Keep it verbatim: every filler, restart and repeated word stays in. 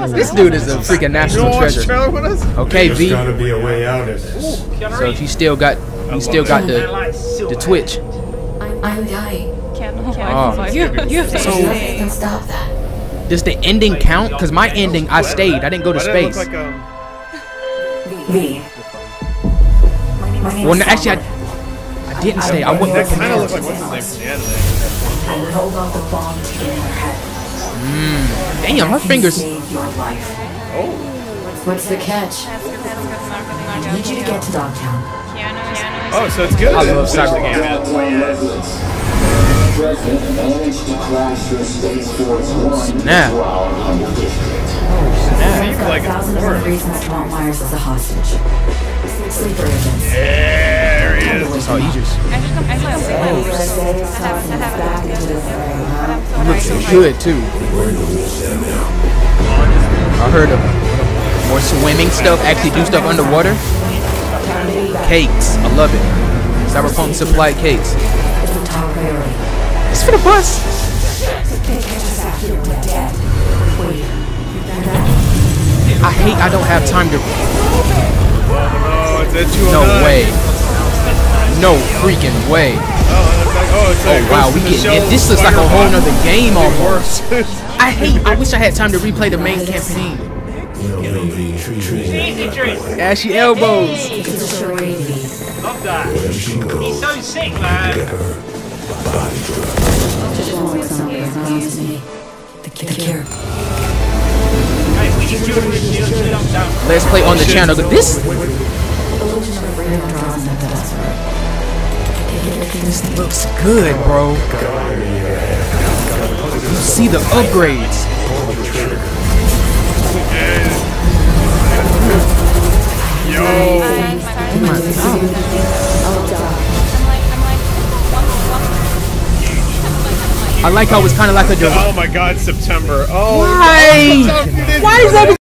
This dude is a freaking national treasure. Okay, V. There's gotta be a way out of this. So he still got, he still got the, the twitch. I'm dying. Oh. You, you have to So, stop that. does the ending count? Cause my ending, I stayed. I didn't go to space. Like a... V. Well, no, actually, I, I didn't stay. I went. That kind of looks like what's his name from the anime. I rolled off the bomb to get in her head. Mmm. Damn, her fingers. Save your life. Oh. What's the catch? I need you to get to Dogtown. Oh, so it's good. I love Cyberpunk. Snap. Yeah, you like it. Thousands of reasons to want Myers as a hostage. Sleeper agents. There he is. That's all Aegis. He looks good too. I heard of more swimming stuff. Actually, do stuff underwater. Cakes. I love it. Cyberpunk supplied cakes. It's for the bus. I hate I don't have time to. Oh, it's at two oh No nine. way. No freaking way. Oh, it's like, oh, it's like Oh wow, we get it. This looks like a whole nother game almost. I hate. I wish I had time to replay the main campaign. Ashy elbows. Love that. He's so sick, man. The cure. Let's play on the channel. This This looks good, bro. You see the upgrades. Yo. I like how it's kind of like a. Oh my God, September. Oh. Why? Why is that?